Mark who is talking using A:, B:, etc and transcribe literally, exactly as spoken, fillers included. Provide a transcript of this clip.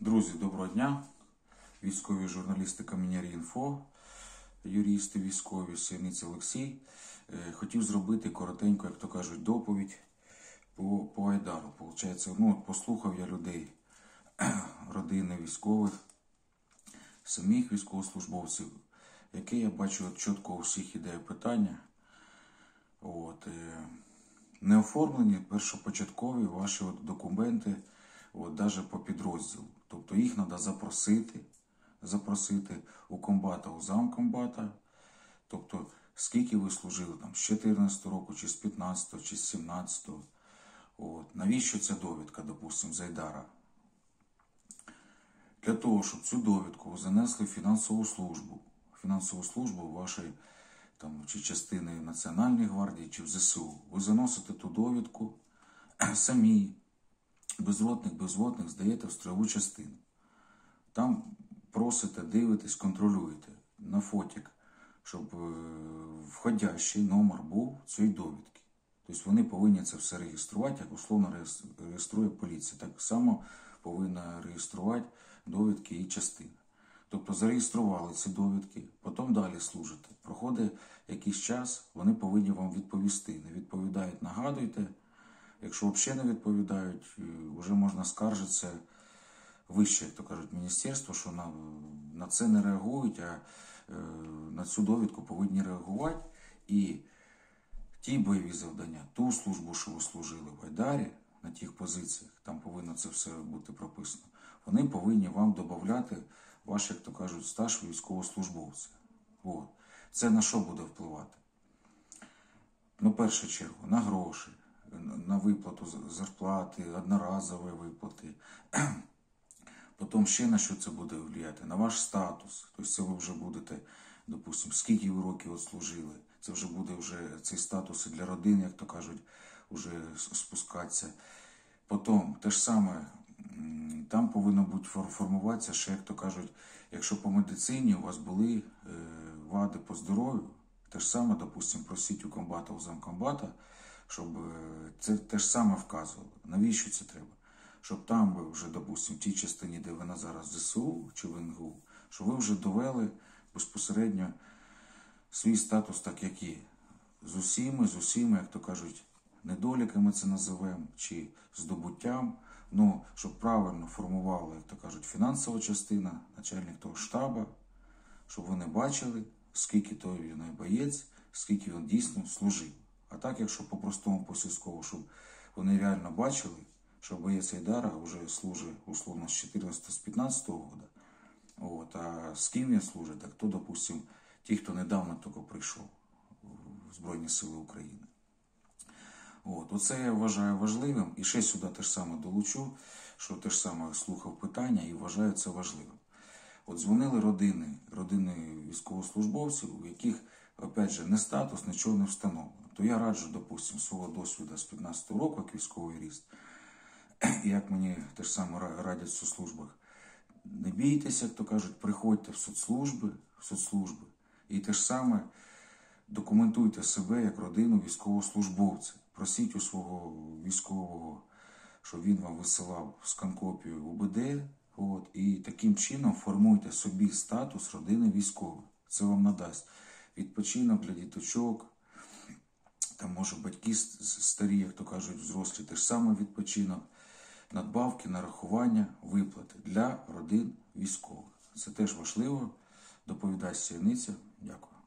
A: Друзі, доброго дня! Військові журналісти Камінярі.Інфо, юристи військові, Сєниця Олексій. Хотів зробити коротенько, як то кажуть, доповідь по, по Айдару. Получається, ну, от послухав я людей, родини військових, самих військовослужбовців, яке я бачу от чітко у всіх іде питання. От, не оформлені першопочаткові ваші от документи, от, навіть по підрозділу. Тобто їх треба запросити, запросити у комбата, у замкомбата. Тобто, скільки ви служили, там, з чотирнадцятого року, чи з п'ятнадцятого, чи з сімнадцятого. От. Навіщо ця довідка, допустимо, з Айдара? Для того, щоб цю довідку ви занесли в фінансову службу. Фінансову службу вашої там, чи частини Національної гвардії, чи в ЗСУ. Ви заносите ту довідку самі, безротних, безводних, здаєте в строєву частину. Там просите, дивитесь, контролюєте на фотик, щоб входящий номер був цієї довідки. Тобто вони повинні це все реєструвати, як условно реєструє поліція. Так само повинна реєструвати довідки і частини. Тобто зареєстрували ці довідки, потім далі служите. Проходить якийсь час, вони повинні вам відповісти. Не відповідають, нагадуйте. Якщо взагалі не відповідають, вже можна скаржитися вище, як то кажуть, міністерство, що на, на це не реагують, а е, на цю довідку повинні реагувати. І ті бойові завдання, ту службу, що ви служили в Айдарі, на тих позиціях, там повинно це все бути прописано, вони повинні вам додати ваш, як то кажуть, стаж військовослужбовця. От. Це на що буде впливати? Ну, в першу чергу, на гроші, на виплату зарплати, одноразові виплати. Потім ще на що це буде впливати? На ваш статус. Тобто це ви вже будете, допустимо, скільки ви років служили. Це вже буде вже цей статус і для родини, як то кажуть, вже спускатися. Потім те ж саме, там повинно бути формуватися, ще, як то кажуть, якщо по медицині у вас були вади по здоров'ю, те ж саме, допустимо, просіть у комбата, у замкомбата, щоб це те ж саме вказувало. Навіщо це треба? Щоб там ви вже, допустимо, в тій частині, де ви на зараз в ЗСУ чи в ен ге у, щоб ви вже довели безпосередньо свій статус так, як є. З усіми, з усіми, як то кажуть, недоліками це називаємо, чи здобуттям, ну, щоб правильно формувала, як то кажуть, фінансова частина, начальник того штабу, щоб вони бачили, скільки той він боєць, скільки він дійсно служив. А так, якщо по-простому, по-сільському, щоб вони реально бачили, що боєць Айдара вже служить, условно, з чотирнадцятого, з п'ятнадцятого року. От, а з ким він служить, так то, допустимо, ті, хто недавно тільки прийшов в Збройні Сили України. От, оце я вважаю важливим. І ще сюди те ж саме долучу, що те ж саме слухав питання і вважаю це важливим. От дзвонили родини, родини військовослужбовців, у яких, опять же, не статус, нічого не встановлено. То я раджу, допустимо, свого досвіду з п'ятнадцятого року, як військовий юрист, і як мені те ж саме радять в соцслужбах, не бійтеся, як то кажуть, приходьте в соцслужби, в соцслужби, і те ж саме документуйте себе як родину військовослужбовця. Просіть у свого військового, щоб він вам висилав скан-копію у УБД, от, і таким чином формуйте собі статус родини військових. Це вам надасть відпочинок для діточок, там, може, батьки старі, як то кажуть, взрослі, теж саме відпочинок, надбавки, нарахування, виплати для родин військових. Це теж важливо. Доповідач Сєниця. Дякую.